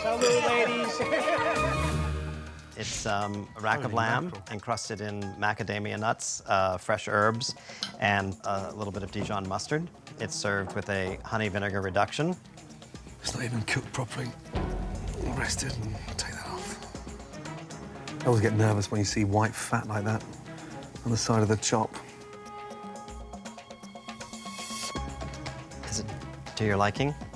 Salute, ladies. It's a rack of lamb encrusted in macadamia nuts, fresh herbs, and a little bit of Dijon mustard. It's served with a honey vinegar reduction. It's not even cooked properly. Rest it and take that off. I always get nervous when you see white fat like that on the side of the chop. Is it to your liking?